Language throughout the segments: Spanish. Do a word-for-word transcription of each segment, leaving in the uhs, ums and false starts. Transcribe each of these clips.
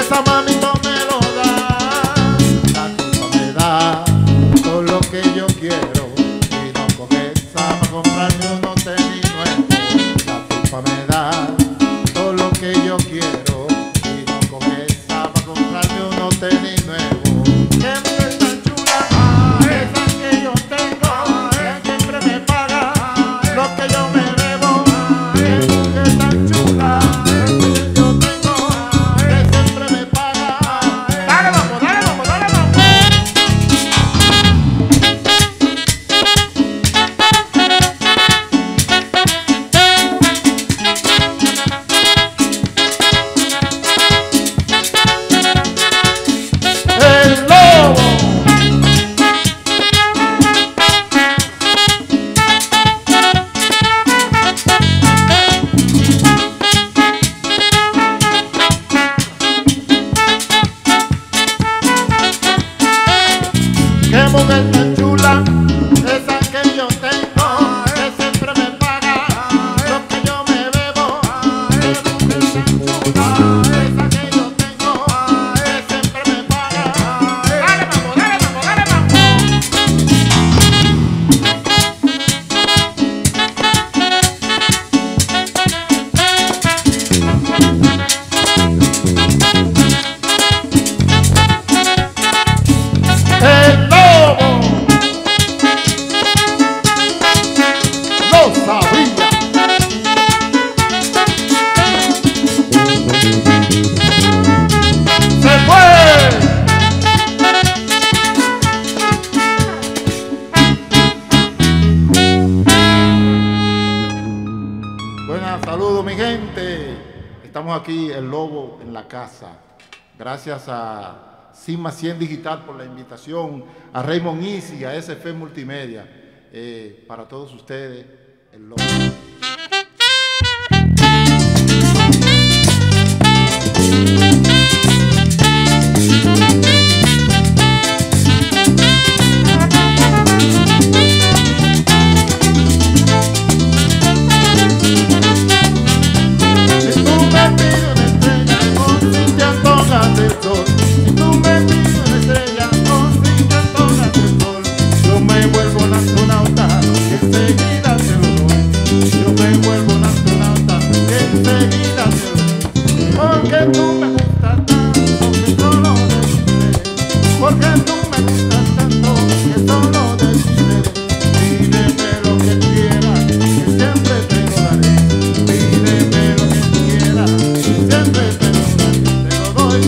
esa manito me lo da. La tipa me da todo lo que yo quiero y no con esa para comprarme unos tenis nuevos. La tipa me da todo lo que yo quiero y no con esa para comprarme unos tenis nuevos. ¡Qué mujer tan chula! Esa que yo tengo, que siempre me paga lo que yo me bebo. ¡Qué mujer tan chula! Qué mujer tan chula, esa que yo tengo, que siempre me paga lo que yo me bebo. Qué mujer tan chula, esa que yo tengo, que siempre me paga. Dale mambo, dale mambo, dale mambo. El lobo lo sabía. Se fue. Buenas, saludos mi gente. Estamos aquí, el lobo en la casa. Gracias a Sigma cien Digital por la invitación, a Raymond Easy, a S F Multimedia, eh, para todos ustedes, el lobo. Si tú me pides una estrella, con Cintia Antojas del Sol. Si tú me pides una estrella, con Cintia Antojas del Sol. Yo me vuelvo un astronauta, que enseguida te lo doy. Yo me vuelvo un astronauta, que enseguida te lo doy. Porque tú me gustas tanto, que solo decidiré. Porque tú me gustas tanto, que solo decidiré. Pídeme lo que quieras, que siempre te lo daré. Pídeme lo que quieras, que siempre te lo daré. Te lo doy.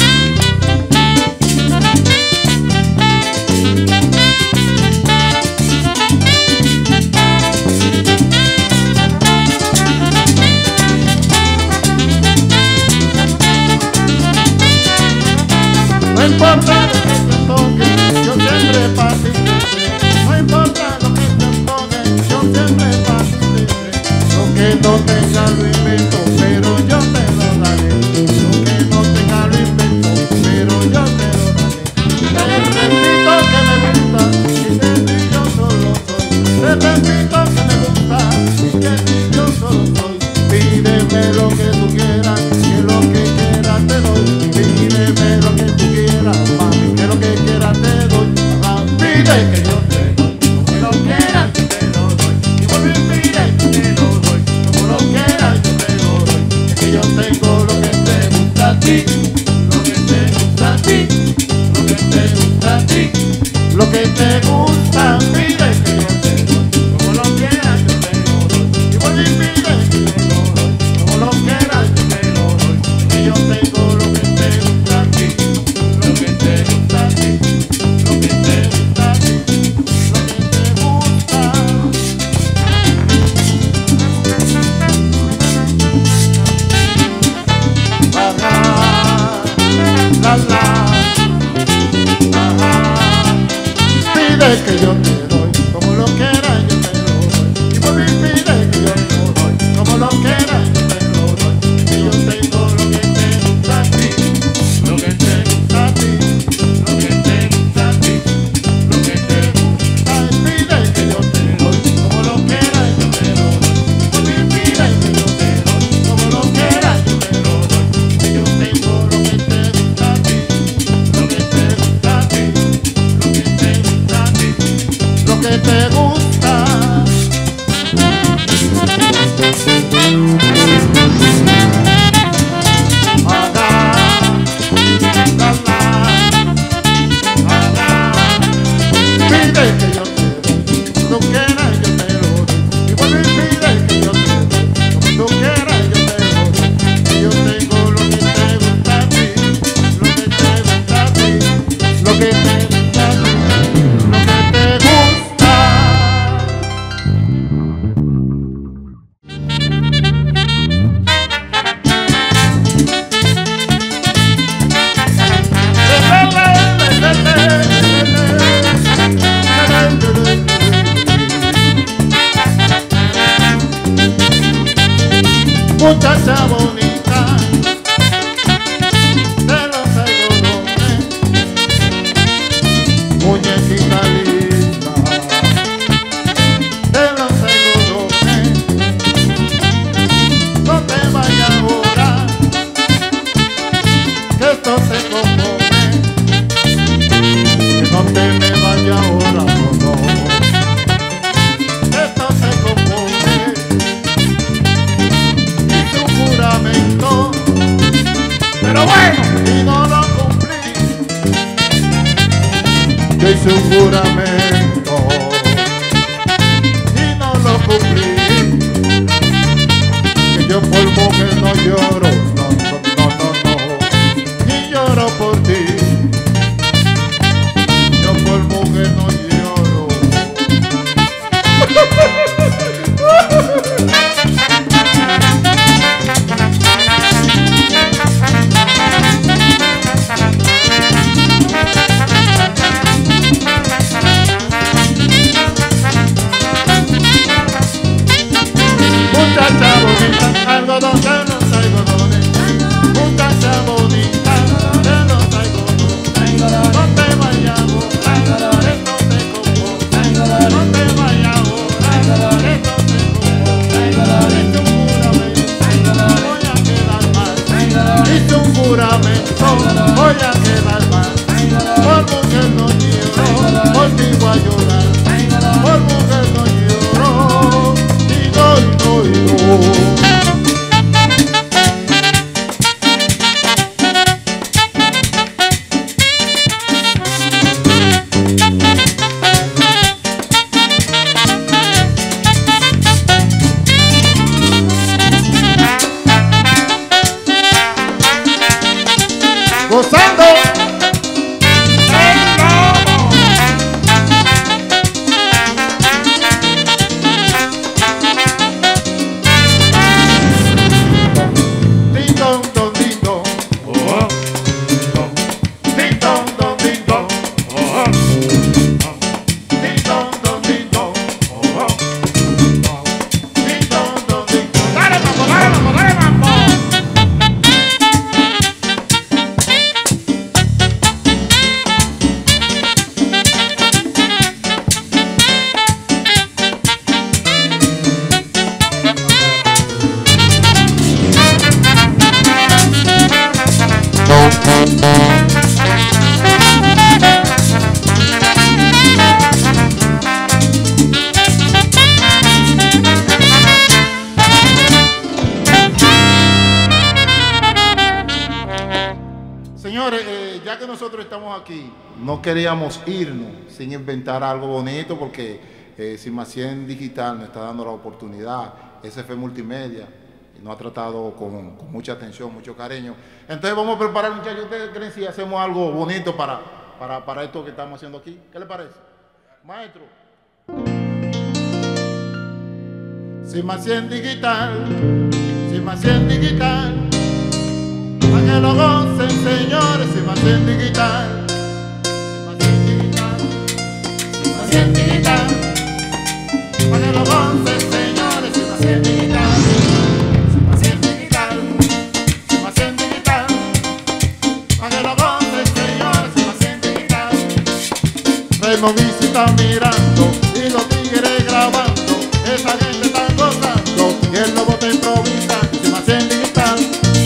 No importa lo que te toque, yo siempre para ti tendré. No importa lo que te toque, yo siempre para ti tendré. Lo que no tenga lo invento, pero yo te lo daré. Lo que no tenga lo invento, pero yo te lo daré. Te repito que me gusta, y sencillo solo soy. Te repito que me gusta, y sencillo solo soy. Pídeme lo que tú quieras, que lo que quieras te doy. Pídeme lo que tú quieras, mami, que lo que quieras te doy. Ah, pide que yo te doy, como lo quieras yo te lo doy. Y vuelve y pide que te lo doy, como lo quieras yo te lo doy. Es que yo tengo lo que te gusta a ti, lo que te gusta a ti, lo que te gusta a ti, lo que te gusta. Pide que yo te doy, como lo quieras yo te lo doy. Y vuelve y pide que yo te lo doy, como lo quieras yo te lo doy. Es que yo tengo lo que te gusta a ti, lo que te gusta a ti, lo que te gusta a ti, lo que te gusta. La la, la la, ajá. Pide que yo te doy, como lo quieras yo te lo doy. Y vuelve y pide que yo te lo doy, como lo quieras yo te lo doy. Que yo tengo lo que te gusta a ti, lo que te gusta a ti, lo que te gusta a ti, lo que te gusta. Pide que yo te doy, como lo quieras yo te lo doy. Y vuelve y pide que yo te doy, como lo quieras yo te lo doy. Que yo tengo lo que te gusta. muchacha bonita de los algodones, muñequita linda de los algodones. No te vayas ahora, que esto se compone, que no te me vayas ahora, no, no. Esto se compone y tu juramento, pero bueno, y no lo cumplí. Yo hice un juramento y no lo cumplí, que yo por mujer no lloro, no, no, no, no, no, y lloro por ti. Yo por mujer no lloro. Muchacha bonita, algodón de los algodones, muchacha bonita de los algodones. No te vayas a borrar, esto se compone. No te vayas a borrar, esto se compone. Hice un juramento, voy a quedar mal. Hice un juramento, voy a quedar mal. Por mujer no lloro, por ti voy a llorar. Por mujer no lloro, y no, y no, y no. Gozando el ding dong dong ding dong, oh, ding dong dong ding dong, oh, ding dong dong ding dong, oh, ding dong dong ding dong. Dale mambo, dale mambo, dale mambo. Señores, eh, ya que nosotros estamos aquí, no queríamos irnos sin inventar algo bonito, porque eh, Cimacien Digital nos está dando la oportunidad, S F Multimedia, y nos ha tratado con, con mucha atención, mucho cariño. Entonces vamos a preparar, muchachos. ¿Ustedes creen si hacemos algo bonito para, para, para esto que estamos haciendo aquí? ¿Qué les parece? Maestro. Cimacien Digital, Cimacien Digital, para que lo gocen, señores. Cimacien Digital, Cimacien Digital, Cimacien Digital, para que lo gocen, señores. Cimacien Digital, Cimacien Digital, Cimacien Digital, para que lo gocen, señores. Cimacien Digital. Removici está mirando y los tigres grabando, esa gente está gozando y el lobo está improvisando. Cimacien Digital,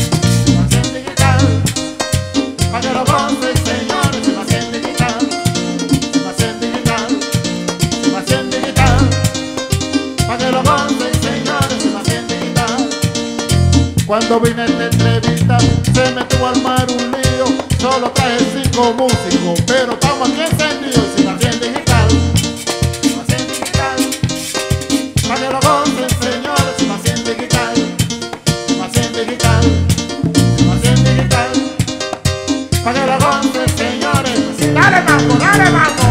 para que lo gocen, señores. Cimacien Digital, Cimacien Digital, Cimacien Digital, para que lo gocen, señores. Cimacien Digital. Cuando vine a esta entrevista se me tuvo a armar un lío, solo traje cinco músicos, pero estamos aquí encendidos. Cimacien Digital, Cimacien Digital, para que lo gocen, señores. Cimacien Digital, Cimacien Digital, Cimacien Digital, para que lo gocen, señores. Dale mambo, dale mambo.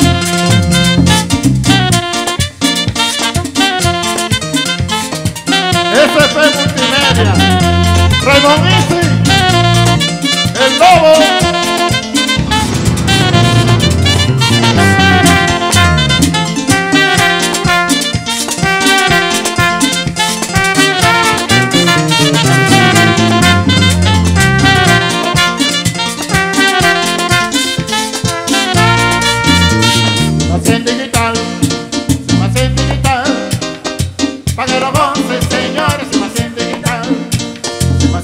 S F Multimedia, Removici, el lobo.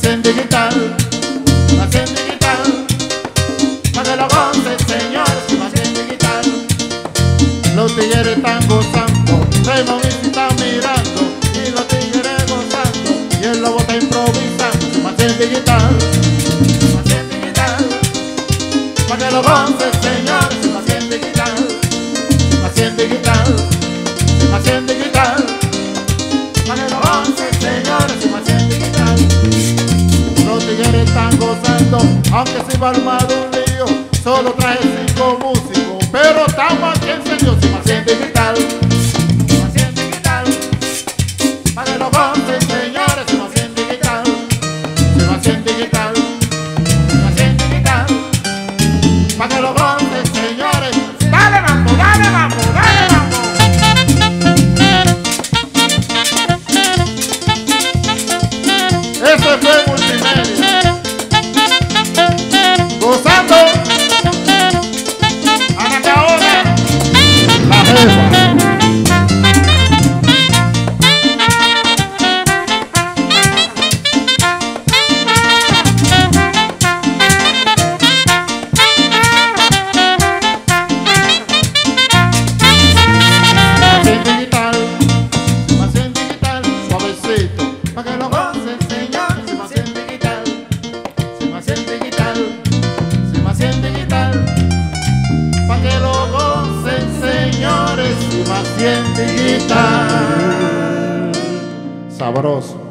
Simacien digital, Simacien digital, pa' que lo goces, señores, Simacien digital. Los tigres están gozando, Raymond está mirando, y los tigres gozando, y el lobo está improvisando. Simacien digital, Simacien digital, pa' que lo goces, señores, Simacien digital, Simacien digital, Simacien digital, pa' que lo goces, señores, Simacien digital. Los tigres están gozando, aunque se va a armar un lío, solo traje cinco músicos, pero estamos aquí en serio. Simacien digital, Simacien digital, pa' que lo goces, señores, Simacien digital, Simacien digital, Simacien digital, pa' que lo goces, señores. Dale mambo, dale mambo, dale mambo. Eso fue multimedia. Gozando. Anacaona, la jefa. Simacien digital, Simacien digital, suavecito, pa' que lo goces, señor. Simacien digital, Simacien digital, Simacien digital, pa' que lo gocen, señores. Simacien digital, sabroso.